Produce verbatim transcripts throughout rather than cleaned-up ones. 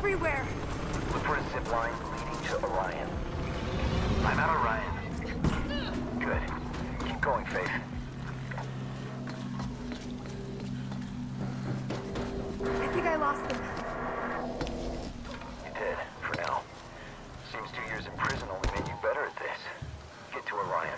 everywhere! Look for a zip line leading to Orion. I'm at Orion. Good. Keep going, Faith. I think I lost them. You did, for now. Seems two years in prison only made you better at this. Get to Orion.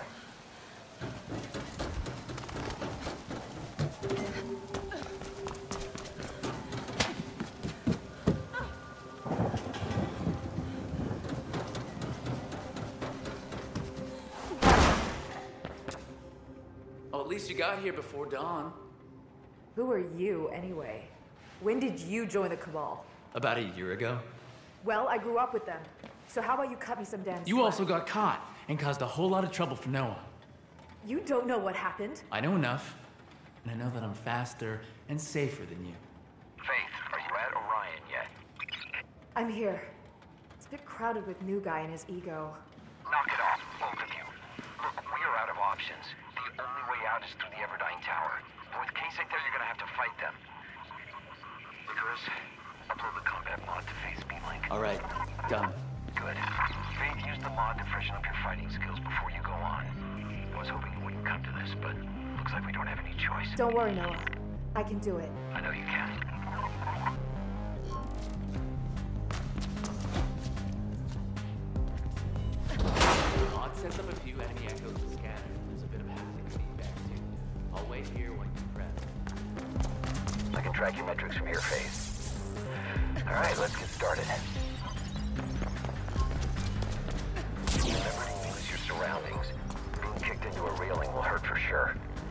Oh, at least you got here before dawn. Who are you, anyway? When did you join the Cabal? About a year ago. Well, I grew up with them. So how about you cut me some damn slack? You also got caught and caused a whole lot of trouble for Noah. You don't know what happened? I know enough, and I know that I'm faster and safer than you. Faith, are you at Orion yet? I'm here. It's a bit crowded with new guy and his ego. Knock it off, both of you. Look, we are out of options. The only way out is through the Everdyne Tower. And with Kasich there, you're gonna have to fight them. Icarus, upload the combat mod to Faith's B-Link. All right, done. Good. Faith, use the mod to freshen up your fighting skills before you go on. I was hoping it wouldn't come to this, but looks like we don't have any choice. Don't worry, Noah. I can do it. I know you can. The mod sets up a few enemy echoes to scan. There's a bit of haptic feedback too. I'll wait here when you press. I can track your metrics from here, Faith. All right, let's get started. Remember to use your surroundings. Being kicked into a railing will hurt for sure.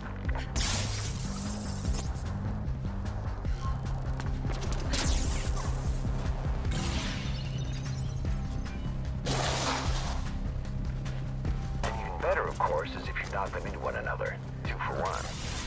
And even better, of course, is if you knock them into one another. Two for one.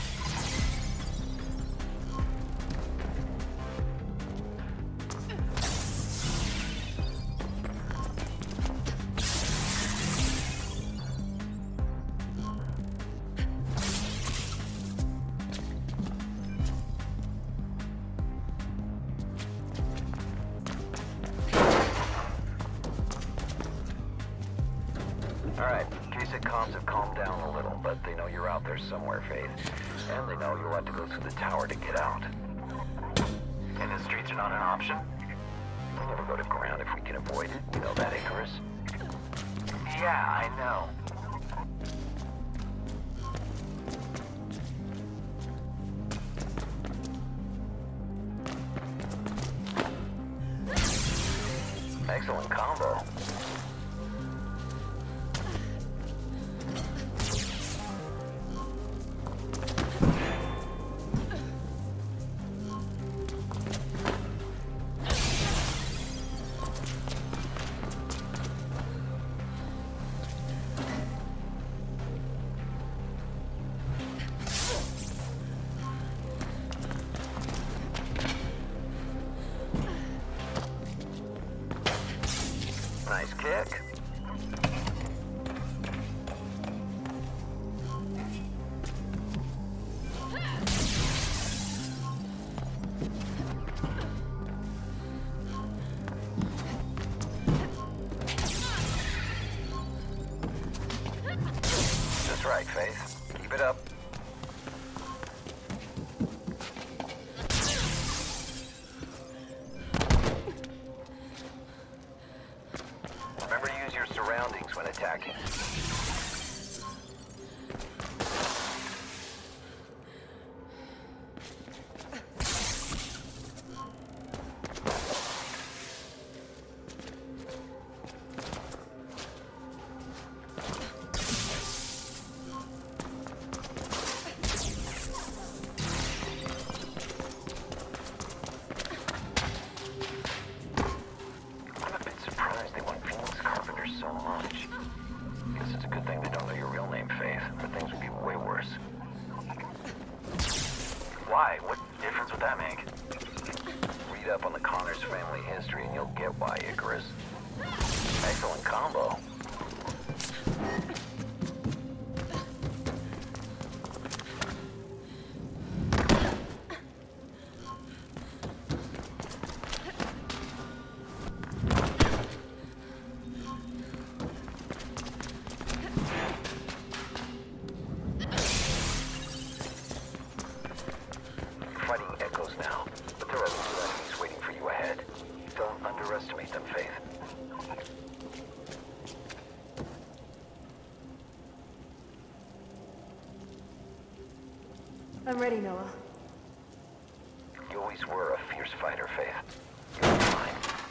Alright, Kasich comms have calmed down a little, but they know you're out there somewhere, Faith. And they know you'll have to go through the tower to get out. And the streets are not an option? We'll never go to ground if we can avoid it. You know that, Icarus? Yeah, I know. Excellent combo. Nice kick. That's right, Faith. Keep it up. Remember to use your surroundings when attacking. I'm a bit surprised they want Phoenix Carpenter so much. Guess it's a good thing they don't know your real name, Faith, or things would be way worse. Why? What difference would that make? Read up on the Connors family history and you'll get why, Icarus. Excellent combo. fighting echoes now, but there are two enemies waiting for you ahead. Don't underestimate them, Faith. I'm ready, Noah. You always were a fierce fighter, Faith. You're fine.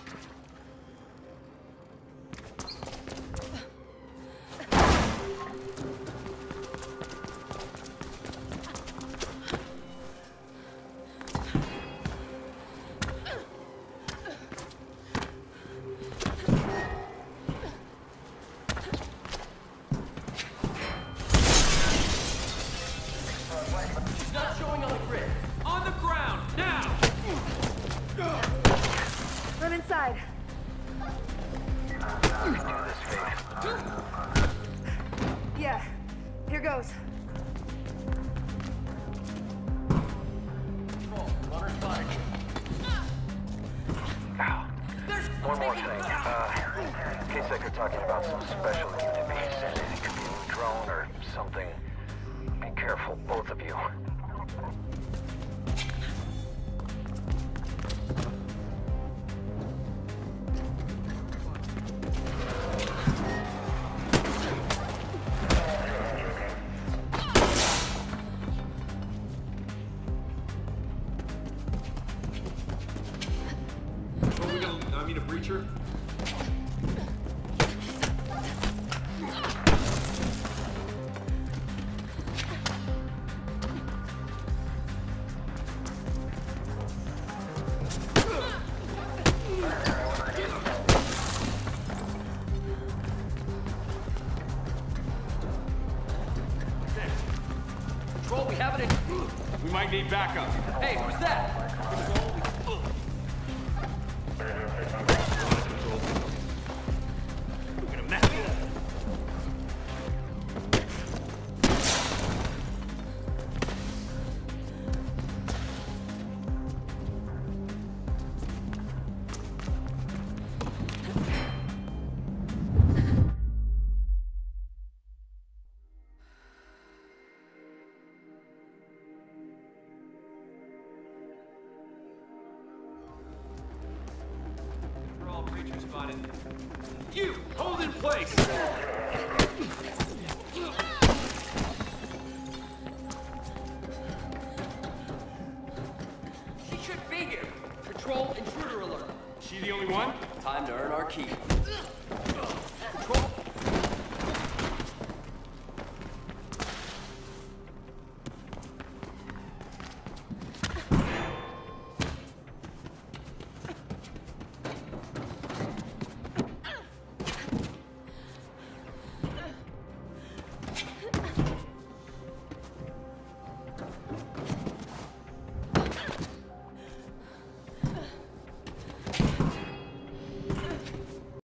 Run inside. You can do this, Faith. Yeah, here goes. Ow. One more thing. Uh, in case like you're talking about some special unit being sent in, it could be a new drone or something. Be careful, both of you. I mean a breacher? Control, we have it in... We might need backup. Hey, who's that? Breacher spotted. You! Hold in place! She should be here. Control, intruder alert. She the only one? Time to earn our keep.